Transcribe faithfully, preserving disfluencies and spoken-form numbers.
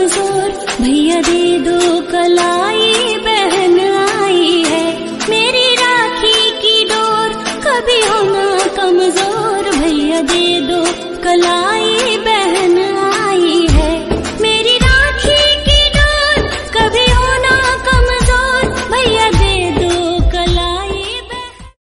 कमजोर, भैया दे दो कलाई, बहन आई है मेरी राखी की डोर, कभी हो ना कमजोर, भैया दे दो कलाई।